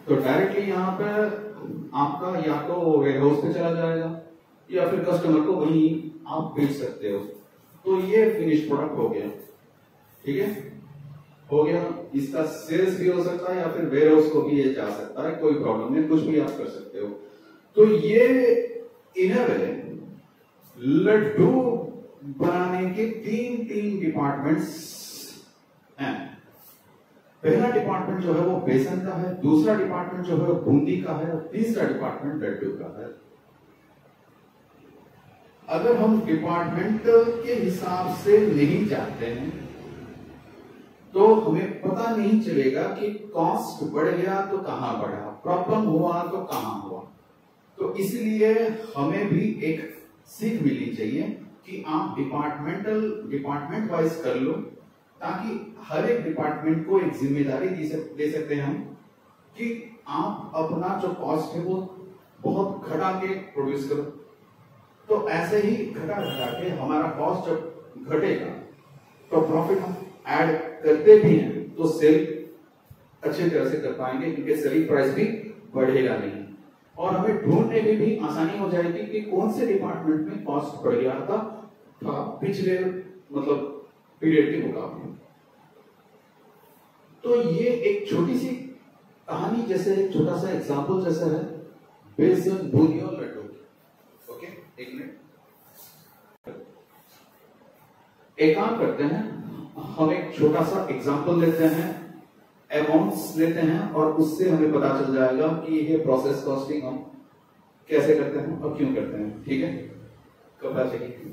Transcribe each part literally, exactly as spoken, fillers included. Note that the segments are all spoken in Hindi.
तो डायरेक्टली यहाँ पे आपका या तो वेयरहाउस पे चला जाएगा या फिर कस्टमर को वहीं आप बेच सकते हो। तो ये फिनिश प्रोडक्ट हो गया, ठीक है, हो गया। इसका सेल्स भी हो सकता है या फिर वेयरहाउस को भी ये जा सकता है, कोई प्रॉब्लम नहीं, कुछ भी आप कर सकते हो। तो ये इन अ वे लड्डू बनाने के तीन तीन डिपार्टमेंट्स हैं। पहला डिपार्टमेंट जो है वो बेसन का है, दूसरा डिपार्टमेंट जो है वो बूंदी का है, और तीसरा डिपार्टमेंट लड्डू का है। अगर हम डिपार्टमेंट के हिसाब से नहीं जाते हैं तो हमें पता नहीं चलेगा कि कॉस्ट बढ़ गया तो कहां बढ़ा, प्रॉब्लम हुआ तो कहां हुआ। तो इसलिए हमें भी एक सीख मिलनी चाहिए कि आप डिपार्टमेंटल डिपार्टमेंट वाइज कर लो, ताकि हर एक डिपार्टमेंट को एक जिम्मेदारी दे सकते हैं हम कि आप अपना जो कॉस्ट है वो बहुत घटा के प्रोड्यूस करो। तो ऐसे ही घटा घटा के हमारा कॉस्ट जब घटेगा तो प्रॉफिट हम ऐड करते भी हैं तो सेल अच्छी तरह से कर पाएंगे, क्योंकि सेलिंग प्राइस भी बढ़ेगा नहीं, और हमें ढूंढने में भी आसानी हो जाएगी कि कौन से डिपार्टमेंट में कॉस्ट बढ़ गया था, था पिछले मतलब पीरियड के मुकाबले। तो ये एक छोटी सी कहानी जैसे, एक छोटा सा एग्जांपल जैसा है बेसन, बूंदी और लड्डू। ओके, एक मिनट, एक काम करते हैं, हम एक छोटा सा एग्जांपल लेते हैं, अमाउंट्स लेते हैं, और उससे हमें पता चल जाएगा कि ये प्रोसेस कॉस्टिंग हम कैसे करते हैं और क्यों करते हैं। ठीक है, कब आ जाएगी?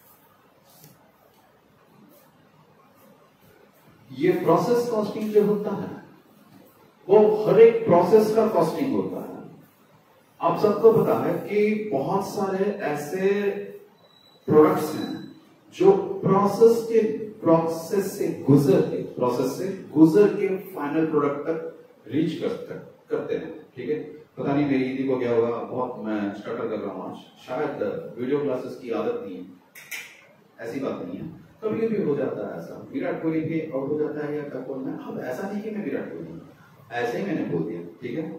ये प्रोसेस कॉस्टिंग जो होता है वो हर एक प्रोसेस का कॉस्टिंग होता है। आप सबको पता है कि बहुत सारे ऐसे प्रोडक्ट्स हैं जो प्रोसेस के प्रोसेस से गुजर के प्रोसेस से गुजर के फाइनल प्रोडक्ट तक रीच कर करते हैं। ठीक है, पता नहीं मेरी हिंदी को क्या होगा, बहुत मैं स्टटर कर रहा हूँ आज, शायद वीडियो क्लासेस की आदत नहीं है, ऐसी बात नहीं है, कभी कभी हो जाता है ऐसा। विराट कोहली भी आउट हो जाता है या क्या बोलना है, अब ऐसा नहीं कि मैं विराट कोहली, ऐसे ही मैंने बोल दिया। ठीक है,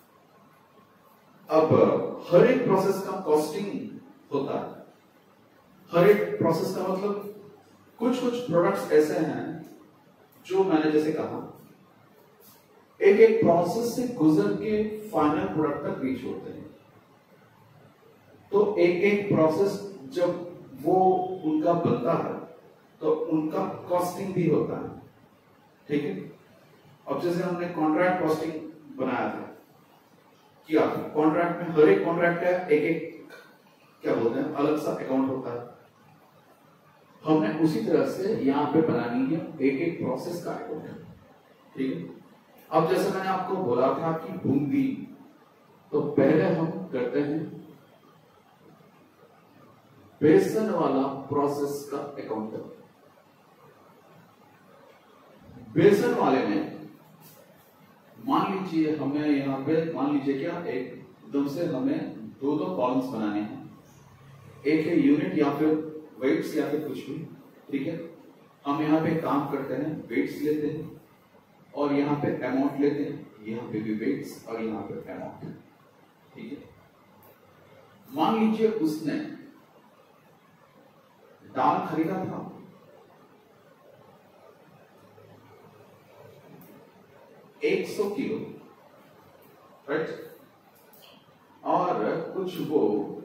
अब हर एक प्रोसेस का कॉस्टिंग होता है। हर एक प्रोसेस का मतलब कुछ कुछ प्रोडक्ट्स ऐसे हैं जो मैंने जैसे कहा एक एक प्रोसेस से गुजर के फाइनल प्रोडक्ट तक रीच होते हैं। तो एक एक प्रोसेस जब वो उनका बनता है तो उनका कॉस्टिंग भी होता है। ठीक है, अब जैसे हमने कॉन्ट्रैक्ट कॉस्टिंग बनाया था, किया था, कॉन्ट्रैक्ट में हर एक कॉन्ट्रैक्ट का एक एक क्या बोलते हैं अलग सा अकाउंट होता है। हमने उसी तरह से यहां पे बनानी है एक एक प्रोसेस का अकाउंट। ठीक है, अब जैसे मैंने आपको बोला था कि बूंदी, तो पहले हम करते हैं बेसन वाला प्रोसेस का अकाउंट। बेसन वाले में मान लीजिए हमें यहां पे मान लीजिए क्या एकदम से हमें दो दो कॉलम्स बनाने हैं, एक है यूनिट या फिर वेट्स या फिर कुछ भी। ठीक है, हम यहाँ पे काम करते हैं, वेट्स लेते हैं और यहाँ पे अमाउंट लेते हैं, यहाँ पे भी वेट्स और यहाँ पे अमाउंट। ठीक है, मान लीजिए उसने दाल खरीदा था एक सौ किलो, राइट, और कुछ वो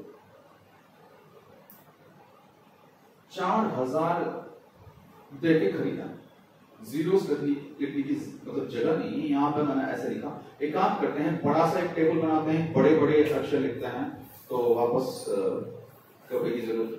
चार हजार देके खरीदा। जीरोस लिखने लिखने की मतलब जगह नहीं है यहाँ पे, मैंने ऐसे लिखा। एक काम करते हैं, बड़ा सा एक टेबल बनाते हैं, बड़े बड़े अक्षर लिखते हैं, तो वापस कभी की जरूरत।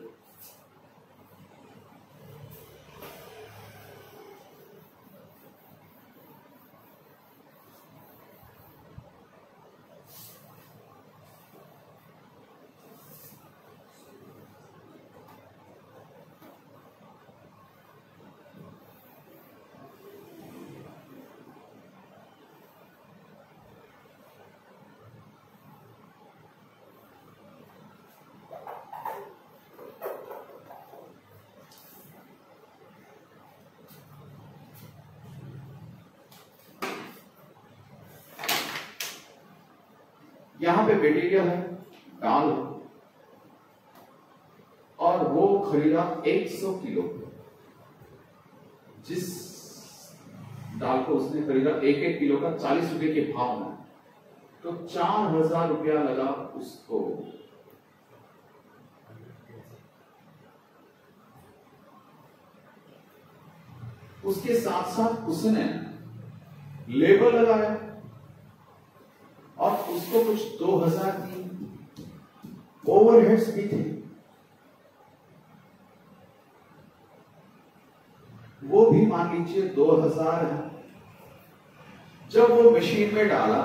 यहां पे मटेरियल है, दाल, और वो खरीदा सौ किलो। जिस दाल को उसने खरीदा एक एक किलो का चालीस रुपए के भाव में, तो चार हजार रुपया लगा उसको। उसके साथ साथ उसने लेबर लगाया और उसको कुछ दो हजार दी, ओवरहेड्स भी थे, वो भी मान लीजिए दो हजार है। जब वो मशीन में डाला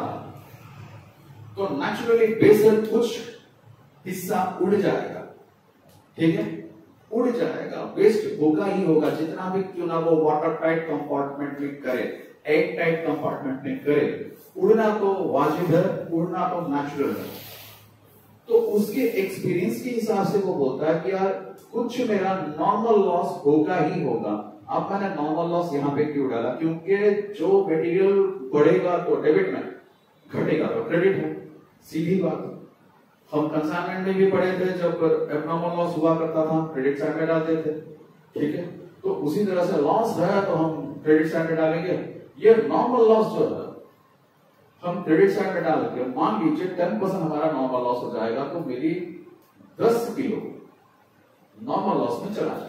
तो नेचुरली बेसन कुछ हिस्सा उड़ जाएगा, ठीक है, उड़ जाएगा, वेस्ट होगा ही होगा, जितना भी क्यों ना वो वाटर टाइट कंपार्टमेंट में करे, एयर टाइट कंपार्टमेंट में करे, उड़ना तो वाजिब है, उड़ना तो नेचुरल है। तो उसके एक्सपीरियंस के हिसाब से वो बोलता है कि यार कुछ मेरा नॉर्मल लॉस होगा ही होगा। अब मैंने नॉर्मल लॉस यहाँ पे क्यों डाला, क्योंकि जो मटेरियल बढ़ेगा तो डेबिट में, घटेगा तो क्रेडिट है, सीधी बात। हम कंसाइनमेंट में भी पढ़े थे, जब एब्नॉर्मल लॉस हुआ करता था क्रेडिट साइड में डालते थे, ठीक है। तो उसी तरह से लॉस है तो हम क्रेडिट साइड में डालेंगे। ये नॉर्मल लॉस जो है हम क्रेडिट साइड में डाल के, मान लीजिए टेन परसेंट हमारा नॉर्मल लॉस हो जाएगा, तो मेरी दस किलो नॉर्मल लॉस में चला जाएगा।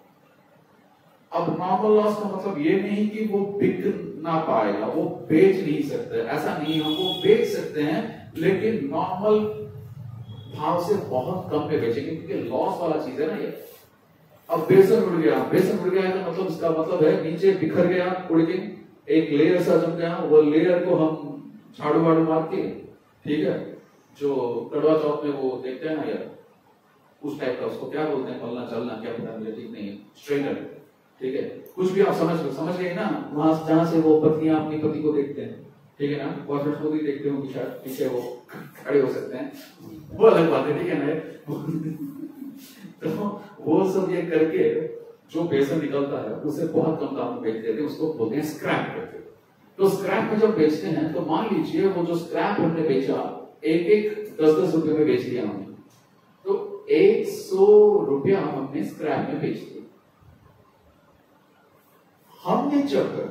अब नॉर्मल लॉस का मतलब ये नहीं कि वो बिक ना पाएगा, वो बेच नहीं सकते, ऐसा नहीं, हम वो बेच सकते हैं लेकिन नॉर्मल भाव से बहुत कम पे बेचेंगे, क्योंकि लॉस वाला चीज है ना ये। अब बेसन उड़ गया, बेसन उड़ गया तो मतलब इसका मतलब है नीचे बिखर गया, उड़ के एक लेयर सा जम गया, वो लेयर को हम झाड़ू वाड़ू मार के, ठीक है, जो कड़वा चौक में वो देखते हैं ना यार, उस टाइप का, उसको क्या बोलते हैं, पलना चलना, क्या पता मुझे ठीक नहीं है, स्ट्रेनर, ठीक है, कुछ भी आप समझ समझ गए ना, वहां जहां से वो पत्नियां अपनी पति को देखते हैं, ठीक है ना, बॉयफ्रेंड को भी देखते होंगे शायद, पीछे वो खड़े हो सकते हैं, वो अलग बात है, ठीक है ना। तो वो सब ये करके जो बेसन निकलता है उसे बहुत कम दाम में बेच देते हैं, उसको बोलते हैं स्क्रैप करते हैं। तो स्क्रैप में जब बेचते हैं तो मान लीजिए वो जो स्क्रैप हमने बेचा, एक एक दस दस रुपए में बेच दिया हमने, तो एक सौ रुपया हमने स्क्रैप में बेच दिया। हमने जब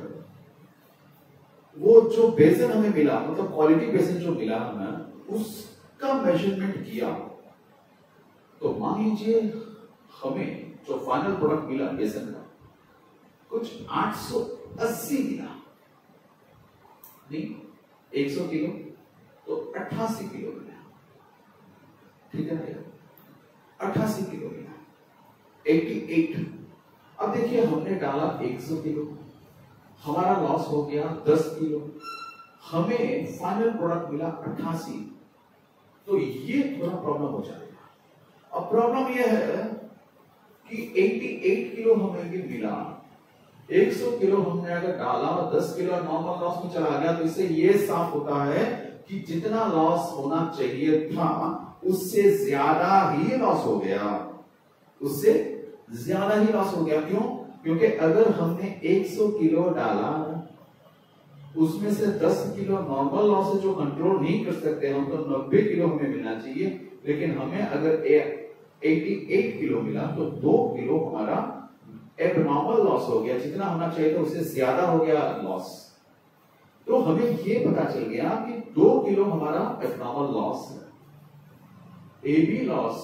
वो जो बेसन हमें मिला, मतलब क्वालिटी बेसन जो मिला हमें, उसका मेजरमेंट किया, तो मान लीजिए हमें जो फाइनल प्रोडक्ट मिला बेसन का कुछ आठ सौ अस्सी मिला, नहीं एक सौ किलो तो अट्ठासी किलो मिला, ठीक है ना, अट्ठासी किलो मिला, अट्ठासी। अब देखिए हमने डाला एक सौ किलो, हमारा लॉस हो गया दस किलो, हमें फाइनल प्रोडक्ट मिला अट्ठासी, तो ये थोड़ा प्रॉब्लम हो जाएगा। अब प्रॉब्लम यह है कि अट्ठासी किलो हमें भी मिला, एक सौ किलो हमने अगर डाला और दस किलो नॉर्मल लॉस में चला गया, तो इससे ये साफ होता है कि जितना लॉस होना चाहिए था उससे ज्यादा ही लॉस हो गया, उससे ज्यादा ही लॉस हो गया। क्यों? क्योंकि अगर हमने एक सौ किलो डाला, उसमें से दस किलो नॉर्मल लॉस है जो कंट्रोल नहीं कर सकते हम, तो नब्बे किलो हमें मिलना चाहिए, लेकिन हमें अगर अट्ठासी किलो मिला तो दो किलो हमारा एबनॉर्मल लॉस हो गया, जितना होना चाहिए था उससे ज्यादा हो गया लॉस। तो हमें ये पता चल गया कि दो किलो हमारा एबनॉर्मल लॉस है। एबी लॉस,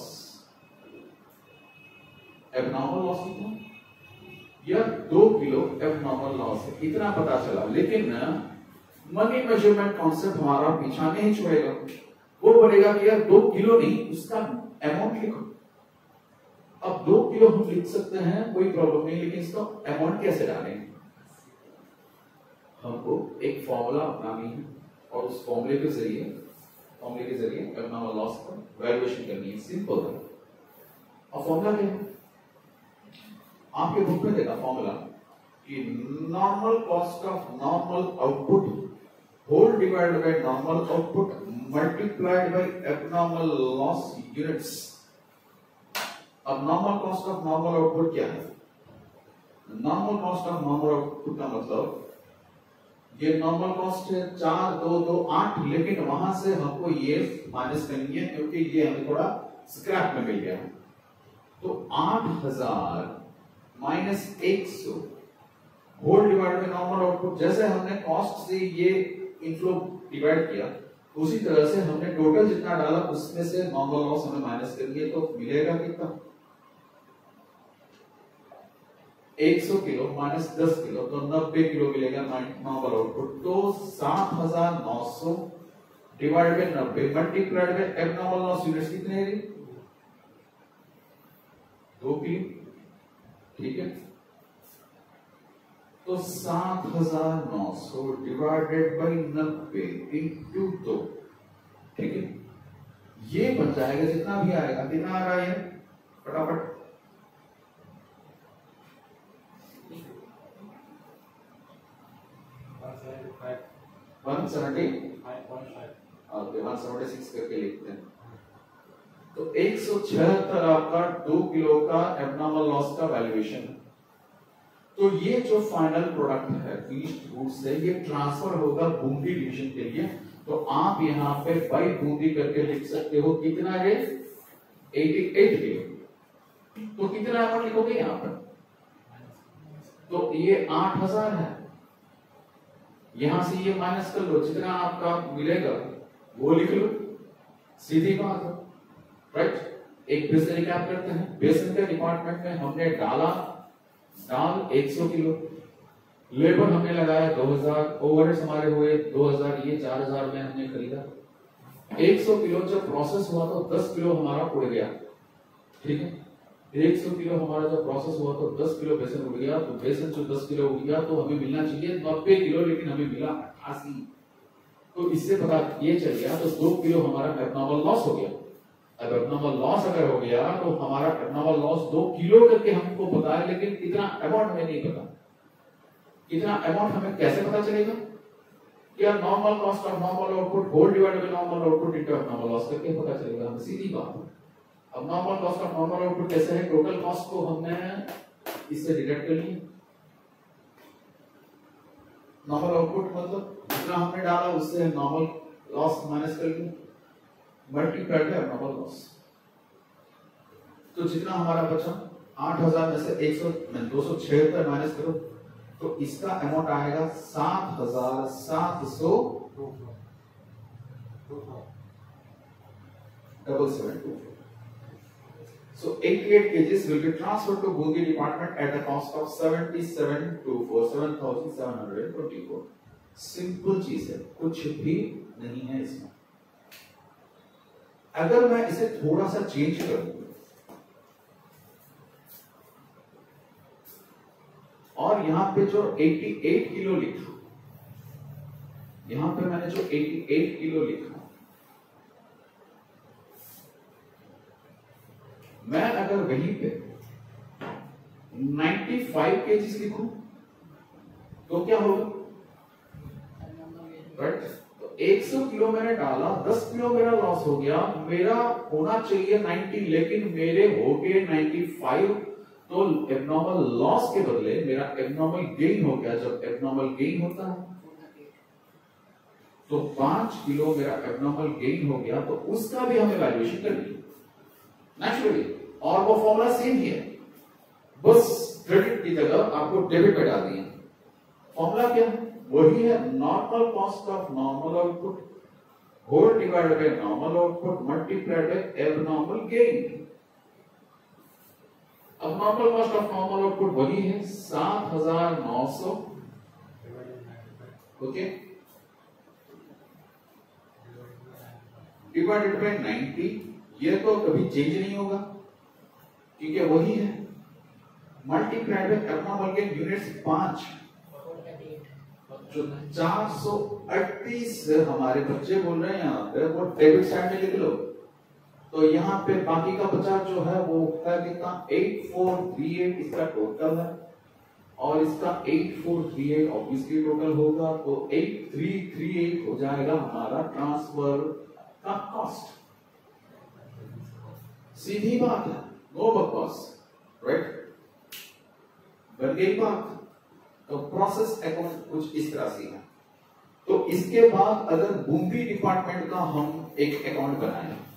एबनॉर्मल लॉस कितना, या दो किलो एबनॉर्मल लॉस है, इतना पता चला। लेकिन मनी मेजरमेंट कॉन्सेप्ट हमारा पीछा नहीं छोड़ेगा, वो बोलेगा कि यार दो किलो नहीं, उसका अमाउंट लिखो। अब दो किलो हम लिख सकते हैं, कोई प्रॉब्लम नहीं, लेकिन इसका अमाउंट कैसे डालेंगे? हमको एक फॉर्मूला अपनानी है और उस फॉर्मूले के जरिए फॉर्मूले के जरिए एबनॉर्मल लॉस का वैल्यूएशन करनी है। सिंपल है। और फॉर्मूला क्या है? आपके बुक में देखा फॉर्मूला कि normal cost of normal output whole divided by normal output multiplied by abnormal loss units. अब normal cost of normal output क्या है? Normal cost of normal output का मतलब ये नॉर्मल कॉस्ट है चार दो दो आठ, लेकिन वहां से हमको ये माइनस करनी है क्योंकि ये हमें थोड़ा स्क्रैप में मिल गया। तो आठ हजार माइनस एक सौ whole divide by normal output. जैसे हमने कॉस्ट से ये इनफ्लो डिवाइड किया, उसी तरह से हमने टोटल जितना डाला उसमें से नॉर्मल लॉस हमें माइनस करिए, तो मिलेगा कितना एक सौ किलो माइनस दस किलो, तो नब्बे किलो मिलेगा नॉर्मल आउटपुट। तो सात हजार नौ सौ डिवाइड बाय नब्बे multiplied by abnormal loss units कितने हैं? दो किलो, ठीक है। तो सात हजार नौ सौ डिवाइडेड बाई नब्बे इंटू दो, ठीक है। ये बन जाएगा जितना भी आएगा। कितना आ रहा है फटाफट? One seventy okay one seventy six करके लिखते हैं। तो एक सौ छिहत्तर आपका दो किलो का एबनॉर्मल लॉस का वैल्यूएशन है। तो ये जो फाइनल प्रोडक्ट है फिनिश्ड गुड्स से, ये ट्रांसफर होगा बूंदी डिवीजन के लिए। तो आप यहाँ पे बाई बूंदी करके लिख सकते हो। कितना है? अठासी किलो। तो कितना अमाउंट लिखोगे यहाँ पर? तो ये आठ हजार है, यहां से ये माइनस कर लो, जितना आपका मिलेगा वो लिख लो, सीधी बात है, राइट। एक फिर से रिकैप करते हैं। बेसन के डिपार्टमेंट में हमने डाला दाल एक सौ किलो, लेबर हमने लगाया दो हजार, ओवरहेड्स हमारे हुए दो हजार, ये चार हजार में हमने खरीदा। एक सौ किलो जब प्रोसेस हुआ तो दस किलो हमारा उड़ गया, ठीक है। एक सौ किलो हमारा जब प्रोसेस हुआ तो दस किलो बेसन उड़ गया। तो बेसन जो दस किलो उड़ गया तो हमें मिलना चाहिए नब्बे किलो, लेकिन हमें मिला अठासी। तो इससे पता ये चल गया तो दो किलो हमारा एबनॉर्मल लॉस हो गया। अब एबनॉर्मल लॉस अगर हो गया तो हमारा एबनॉर्मल लॉस दो किलो करके हमको पता है, लेकिन कितना अमाउंट हमें नहीं पता। कितना अमाउंट हमें कैसे पता चलेगा? क्या normal cost of normal output whole divided by normal output into abnormal loss करके पता चलेगा हमें, सीधी बात है। अब normal cost of normal output कैसे है? टोटल कॉस्ट को हमने इससे डिडक्ट कर लिया। नॉर्मल आउटपुट मतलब जितना हमने डाला उससे नॉर्मल लॉस माइनस कर लिया, मल्टीप्लाइड बाय नॉर्मल लॉस। तो जितना हमारा बचा आठ हजार में से एक सौ दो सौ छिहत्तर माइनस करो तो इसका अमाउंट आएगा सात हजार सात सौ double seven two. So eighty-eight kgs will be transferred to Bundi department at a cost of seventy-seven two forty-seven thousand seven hundred twenty-four. Simple चीज है, कुछ भी नहीं है इसमें। अगर मैं इसे थोड़ा सा चेंज करूं और यहां पे जो अठासी किलो लिखा, यहां पे मैंने जो अठासी किलो लिखा, मैं अगर वहीं पे पचानवे केजीज लिखूं तो क्या होगा? राइट। तो एक सौ किलो मैंने डाला, दस किलो मेरा लॉस हो गया। मेरा होना चाहिए नब्बे, लेकिन मेरे हो गए पचानवे। तो एबनॉर्मल लॉस के बदले मेरा एबनॉर्मल गेन हो गया। जब एबनॉर्मल गेन होता है तो पांच किलो मेरा एबनॉर्मल गेन हो गया, तो उसका भी हमें वैल्यूएशन करनी है नेचुरली। और वो फॉर्मूला सेम ही है, बस क्रेडिट की जगह आपको डेबिट पे डाल दिया। फॉर्मूला क्या है? वही है, normal cost of normal output whole divided by normal output multiplied by abnormal gain. अब normal cost of normal output वही है सात हजार नौ सौ, ओके, डिवाइडेड बाय नब्बे। ये तो कभी चेंज नहीं होगा क्योंकि वही है, multiplied by abnormal gain units पांच, जो चार सौ अड़तीस हमारे बच्चे बोल रहे हैं यहाँ पे, वो डेबिट साइड में लिख लो। तो यहाँ पे बाकी का बचा जो है वो है कितना? आठ फोर तीन आठ इसका टोटल है, और इसका आठ फोर तीन आठ ऑब्वियसली टोटल होगा। तो आठ तीन तीन आठ हो जाएगा हमारा ट्रांसफर का कॉस्ट। सीधी बात है, नो बकवास, राइट। बन गई बात। तो प्रोसेस अकाउंट कुछ इस तरह से है। तो इसके बाद अगर बूंदी डिपार्टमेंट का हम एक अकाउंट बनाएं